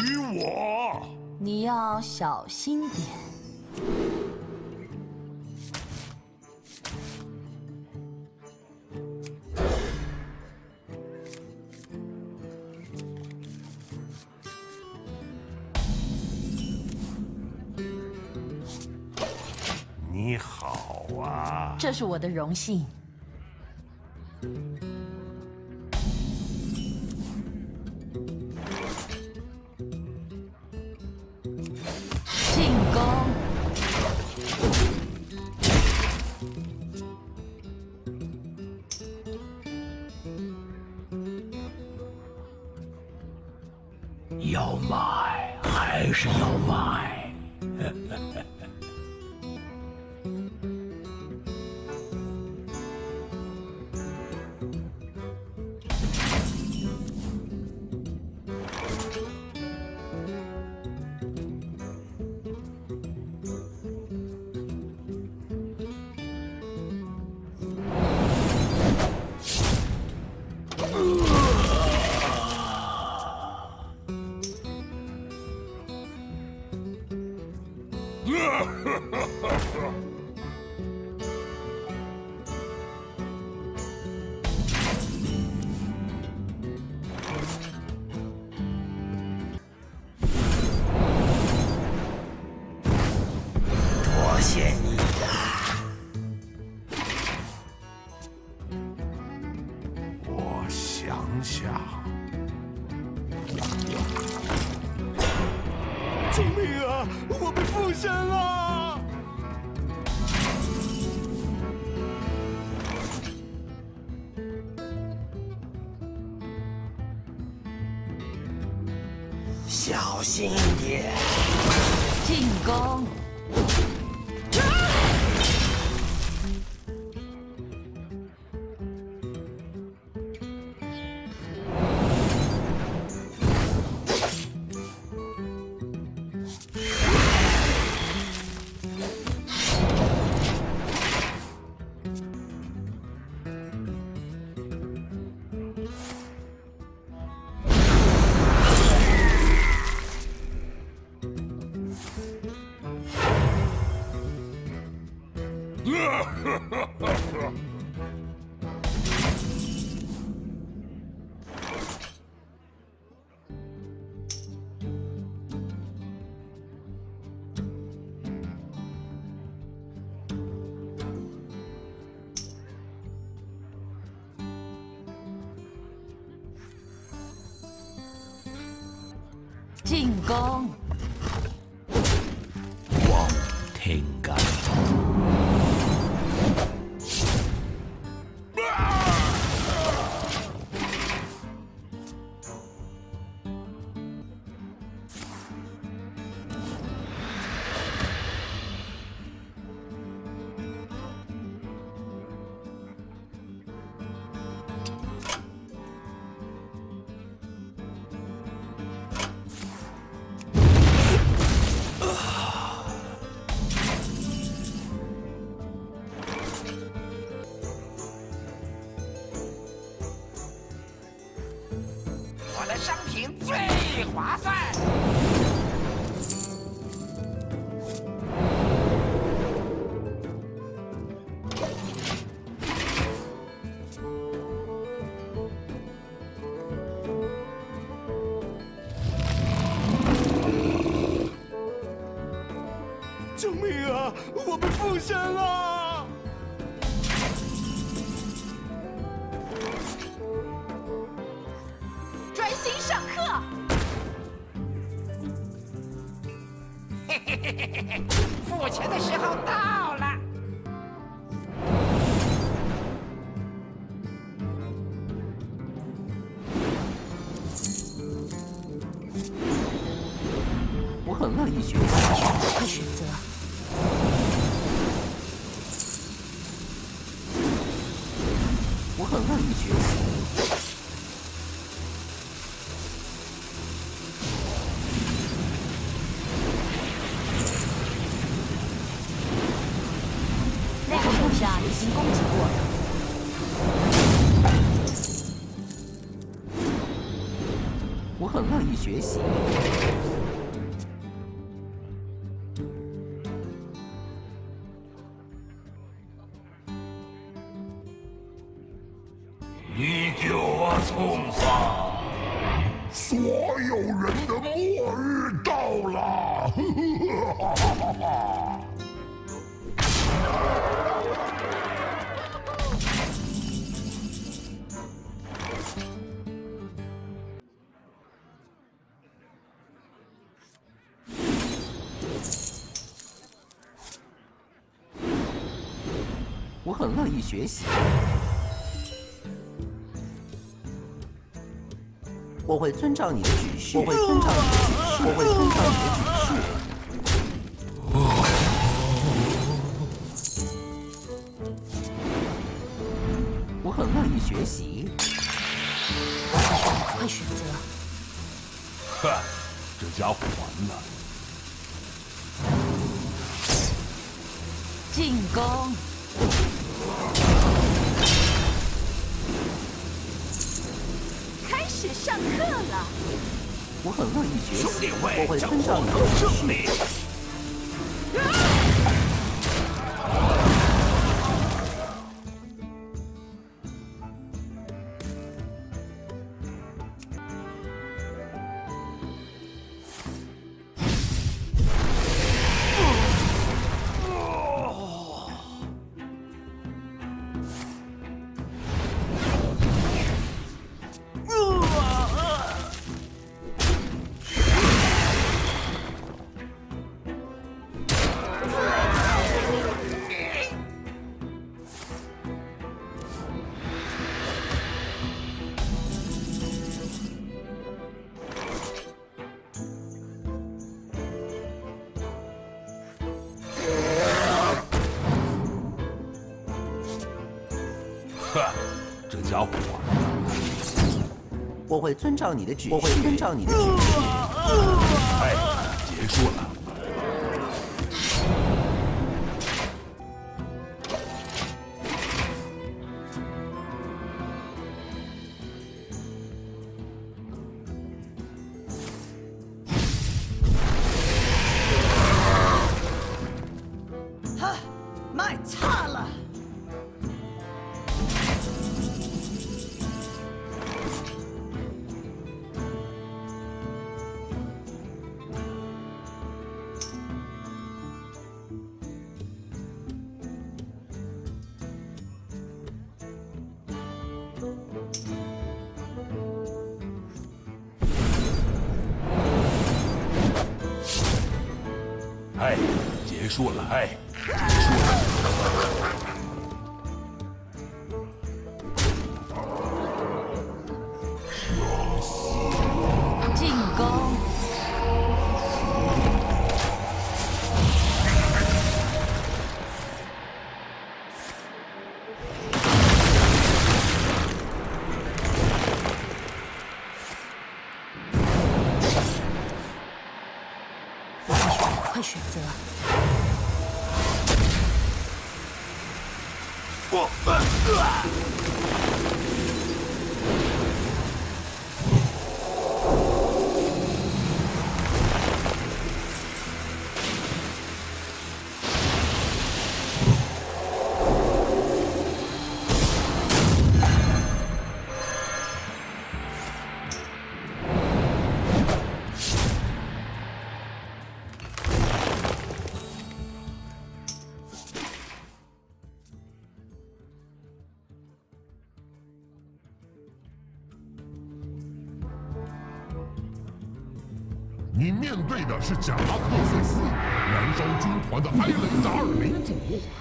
于我。 你要小心点。 你好啊， 这是我的荣幸。进攻！ 要买还是要买？多谢你呀！ 我想想。 救命啊！我被附身了！ 小心点！ 进攻！进攻！ 望天干。 我的商品最划算。 救命啊！我被附身了！ 专心上课。 嘿嘿嘿嘿嘿，付钱的时候到了。 我很乐意学习。 快选择！ 我很乐意学习。 那个部下已经攻击过了。 我很乐意学习。 我很乐意学习。我会遵照你的指示。我会遵照你的指示。我会遵照你的指示。我很乐意学习。 快选择！ 哼，这家伙完了！ 进攻！开始上课了。 我很乐意学习。 兄弟会我会遵照你的指示。 这家伙完了！ 我会遵照你的指示。我会遵照你的指示。 哎，结束了。 哈，卖差了。 哎，结束了！哎，结束了！ 进攻！快选择！ 你面对的是贾拉克塞斯，燃烧军团的埃雷达尔领主。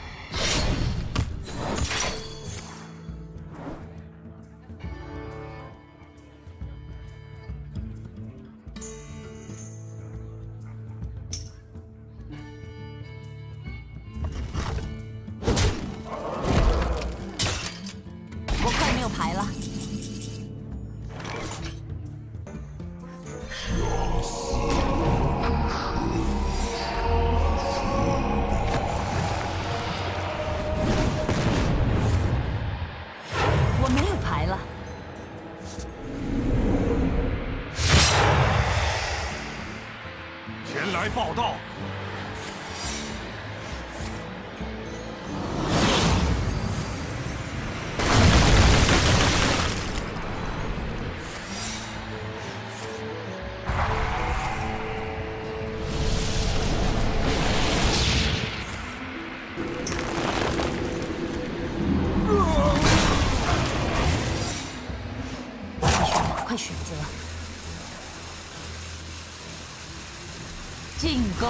我快没有牌了。我没有牌了。 前来报道。 进攻。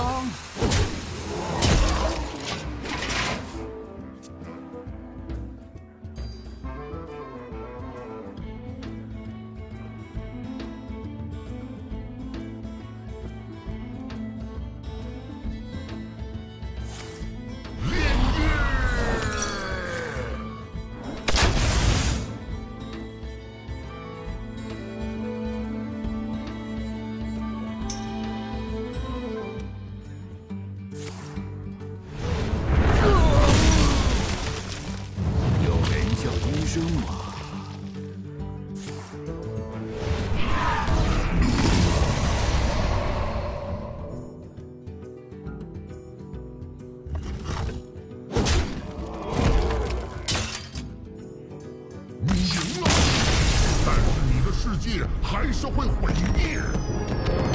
还是会毁灭。